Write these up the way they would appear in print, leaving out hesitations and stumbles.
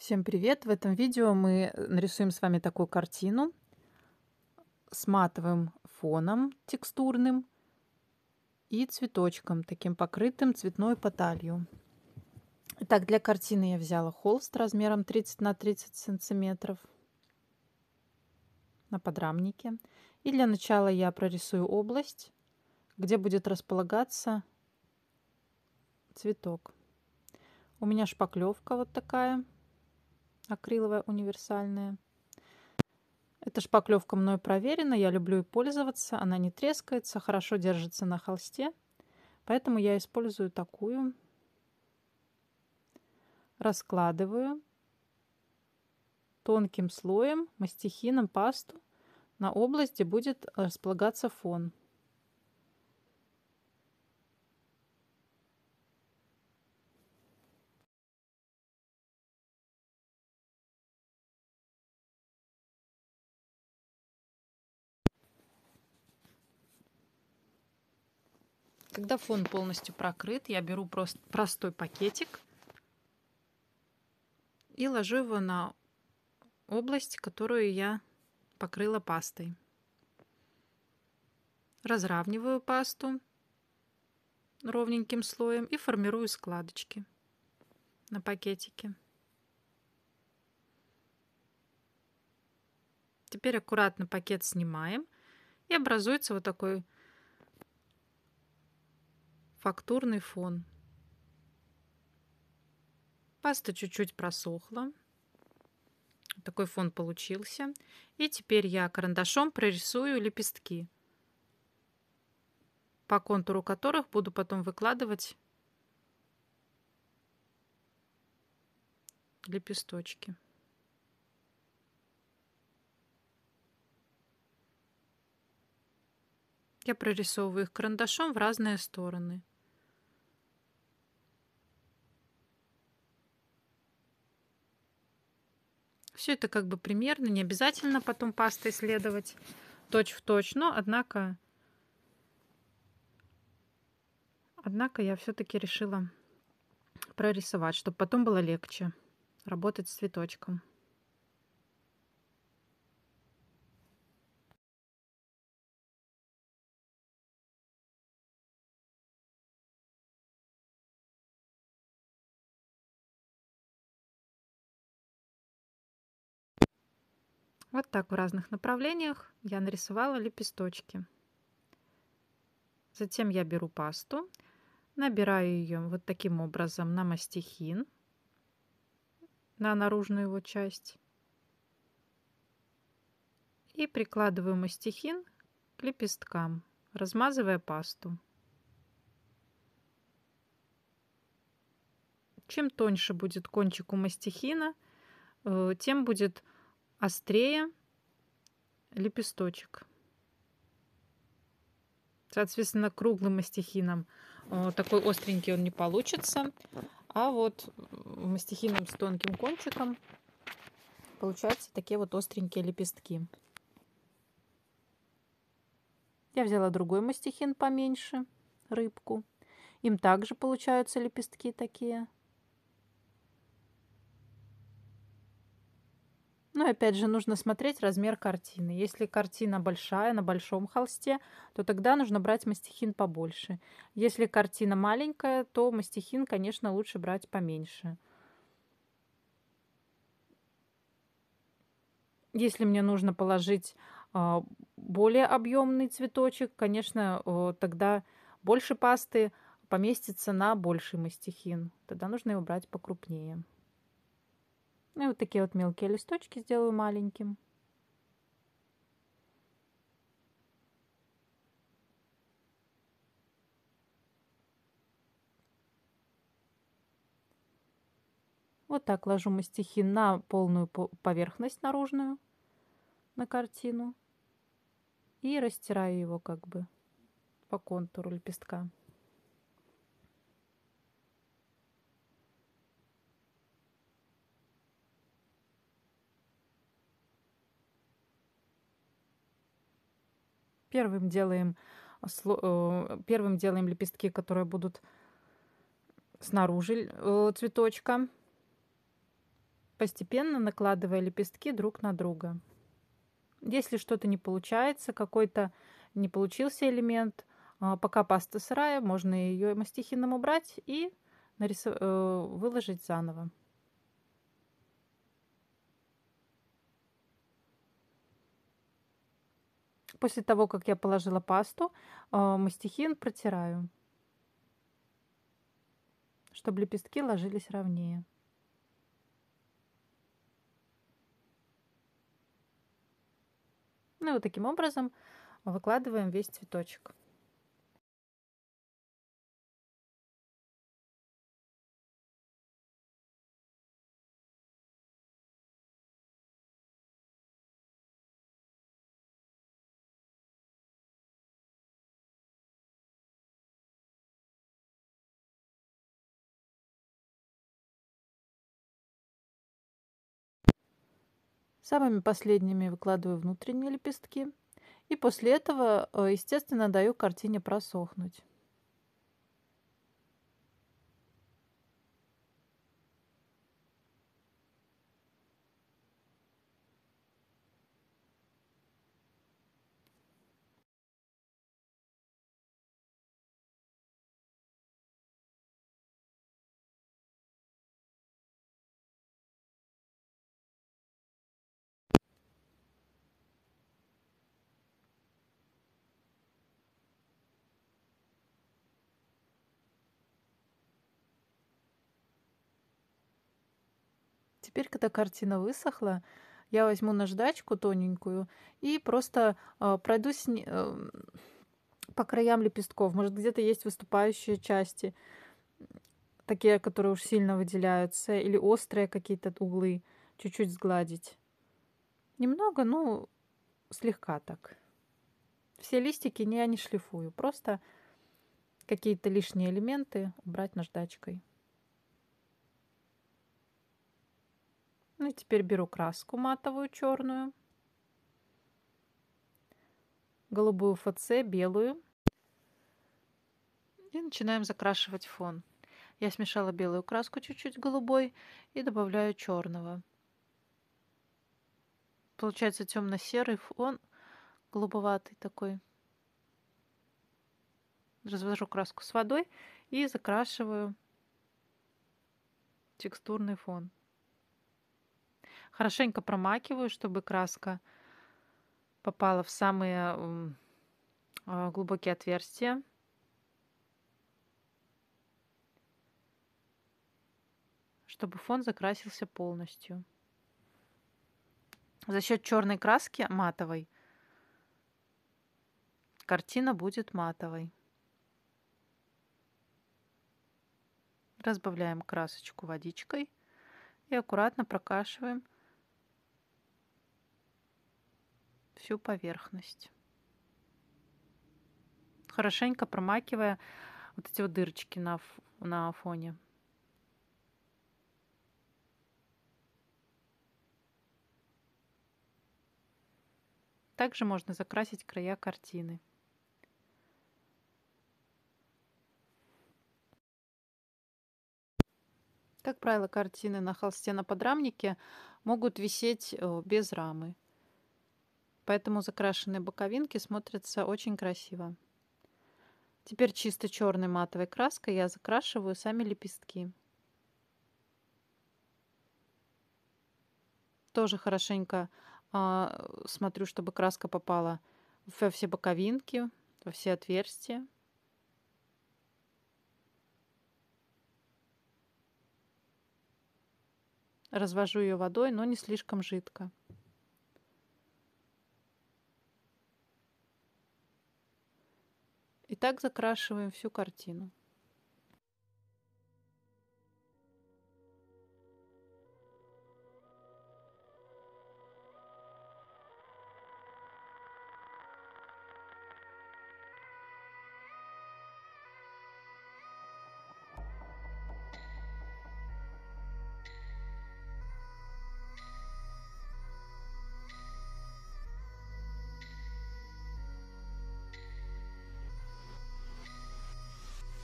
Всем привет! В этом видео мы нарисуем с вами такую картину с матовым фоном текстурным и цветочком, таким покрытым цветной поталью. Итак, для картины я взяла холст размером 30 на 30 сантиметров на подрамнике. И для начала я прорисую область, где будет располагаться цветок. У меня шпаклевка вот такая, акриловая, универсальная. Эта шпаклевка мной проверена, я люблю ей пользоваться, она не трескается, хорошо держится на холсте, поэтому я использую такую. Раскладываю тонким слоем мастихином пасту на область, где будет располагаться фон. Когда фон полностью прокрыт, я беру простой пакетик и ложу его на область, которую я покрыла пастой. Разравниваю пасту ровненьким слоем и формирую складочки на пакетике. Теперь аккуратно пакет снимаем, и образуется вот такой фактурный фон. Паста чуть-чуть просохла. Такой фон получился. И теперь я карандашом прорисую лепестки, по контуру которых буду потом выкладывать лепесточки. Я прорисовываю их карандашом в разные стороны. Все это как бы примерно, не обязательно потом пастой следовать точь-в-точь, но однако я все-таки решила прорисовать, чтобы потом было легче работать с цветочком. Вот так в разных направлениях я нарисовала лепесточки. Затем я беру пасту, набираю ее вот таким образом на мастихин, на наружную его часть, и прикладываю мастихин к лепесткам, размазывая пасту. Чем тоньше будет кончик у мастихина, тем будет острее лепесточек. Соответственно, круглым мастихином такой остренький он не получится, а вот мастихином с тонким кончиком получаются такие вот остренькие лепестки. Я взяла другой мастихин поменьше, рыбку. Им также получаются лепестки такие. Но опять же нужно смотреть размер картины. Если картина большая, на большом холсте, то тогда нужно брать мастихин побольше. Если картина маленькая, то мастихин, конечно, лучше брать поменьше. Если мне нужно положить более объемный цветочек, конечно, тогда больше пасты поместится на больший мастихин. Тогда нужно его брать покрупнее. Ну и вот такие вот мелкие листочки сделаю маленьким. Вот так ложу мастихин на полную поверхность наружную, на картину. И растираю его как бы по контуру лепестка. Первым делаем лепестки, которые будут снаружи цветочка. постепенно накладывая лепестки друг на друга. Если что-то не получается, какой-то не получился элемент, пока паста сырая, можно ее мастихином убрать и выложить заново. После того, как я положила пасту, мастихин протираю, чтобы лепестки ложились ровнее. Ну и вот таким образом выкладываем весь цветочек. Самыми последними выкладываю внутренние лепестки. И после этого, естественно, даю картине просохнуть. Теперь, когда картина высохла, я возьму наждачку тоненькую и просто пройдусь по краям лепестков. Может, где-то есть выступающие части, такие, которые уж сильно выделяются, или острые какие-то углы, чуть-чуть сгладить. Немного, ну, слегка так. Все листики я не шлифую, просто какие-то лишние элементы убрать наждачкой. Ну и теперь беру краску матовую черную, голубую ФЦ, белую. И начинаем закрашивать фон. Я смешала белую краску чуть-чуть с голубой и добавляю черного. Получается темно-серый фон, голубоватый такой. Развожу краску с водой и закрашиваю текстурный фон. Хорошенько промакиваю, чтобы краска попала в самые глубокие отверстия. Чтобы фон закрасился полностью. За счет черной краски матовой картина будет матовой. Разбавляем красочку водичкой и аккуратно прокашиваем всю поверхность, хорошенько промакивая вот эти вот дырочки на фоне. Также можно закрасить края картины. Как правило, картины на холсте на подрамнике могут висеть без рамы. Поэтому закрашенные боковинки смотрятся очень красиво. Теперь чисто черной матовой краской я закрашиваю сами лепестки. Тоже хорошенько смотрю, чтобы краска попала во все боковинки, во все отверстия. Развожу ее водой, но не слишком жидко. И так закрашиваем всю картину.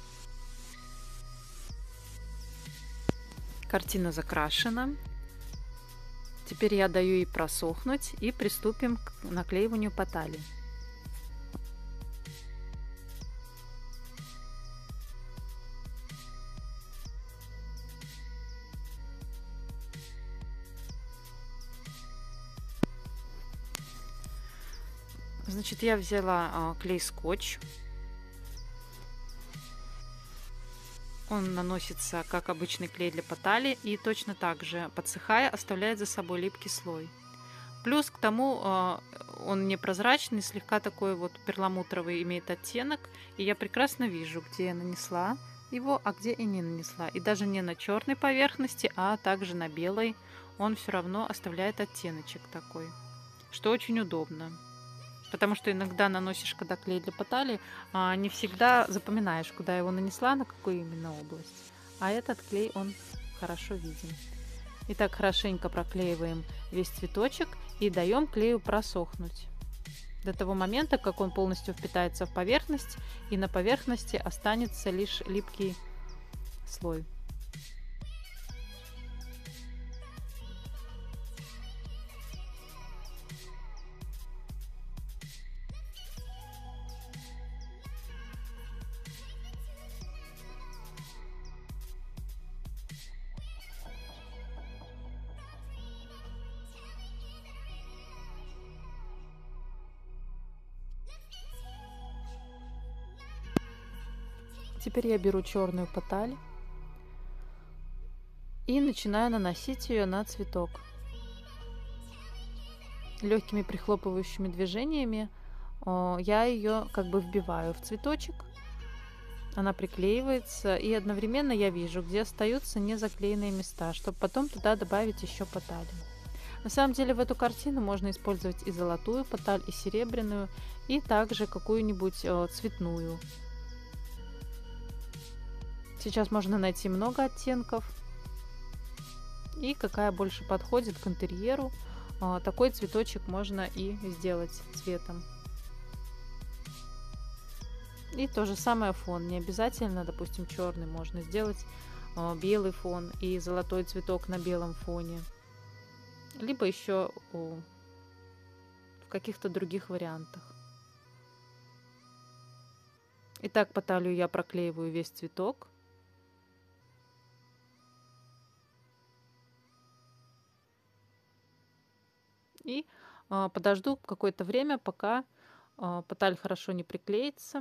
Картина закрашена. Теперь я даю ей просохнуть и приступим к наклеиванию по талии. Значит, я взяла клей-скотч. Он наносится как обычный клей для потали и точно так же, подсыхая, оставляет за собой липкий слой. Плюс к тому он непрозрачный, слегка такой вот перламутровый имеет оттенок. И я прекрасно вижу, где я нанесла его, а где и не нанесла. И даже не на черной поверхности, а также на белой он все равно оставляет оттеночек такой, что очень удобно. Потому что иногда наносишь, когда клей для потали, не всегда запоминаешь, куда его нанесла, на какую именно область. А этот клей, он хорошо виден. Итак, хорошенько проклеиваем весь цветочек и даем клею просохнуть. До того момента, как он полностью впитается в поверхность, и на поверхности останется лишь липкий слой. Теперь я беру черную поталь и начинаю наносить ее на цветок. Легкими прихлопывающими движениями я ее как бы вбиваю в цветочек. Она приклеивается, и одновременно я вижу, где остаются незаклеенные места, чтобы потом туда добавить еще поталь. На самом деле в эту картину можно использовать и золотую поталь, и серебряную, и также какую-нибудь цветную. Сейчас можно найти много оттенков, и какая больше подходит к интерьеру, такой цветочек можно и сделать цветом. И то же самое фон, не обязательно, допустим, черный, можно сделать белый фон и золотой цветок на белом фоне, либо еще в каких-то других вариантах. Итак, по талию я проклеиваю весь цветок. И подожду какое-то время, пока поталь хорошо не приклеится.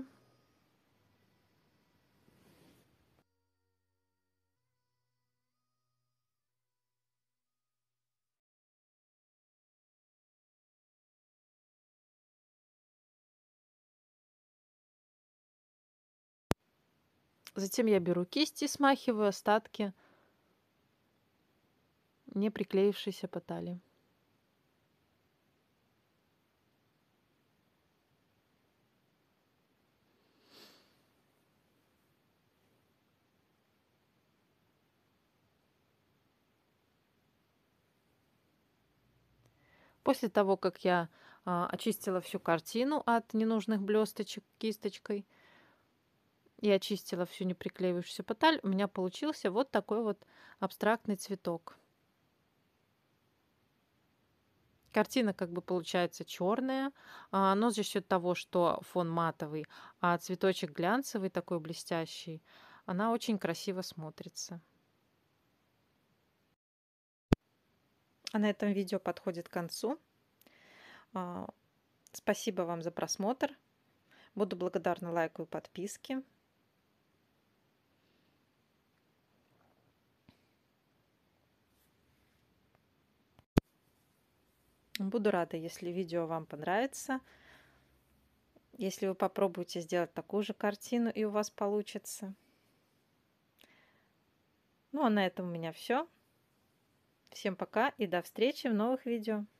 Затем я беру кисть и смахиваю остатки не приклеившейся потали. После того, как я очистила всю картину от ненужных блесточек кисточкой и очистила всю неприклеивающуюся поталь, у меня получился вот такой вот абстрактный цветок. Картина как бы получается черная, но за счет того, что фон матовый, а цветочек глянцевый, такой блестящий, она очень красиво смотрится. А на этом видео подходит к концу. Спасибо вам за просмотр. Буду благодарна лайку и подписке. Буду рада, если видео вам понравится. Если вы попробуете сделать такую же картину и у вас получится. Ну а на этом у меня все. Всем пока и до встречи в новых видео.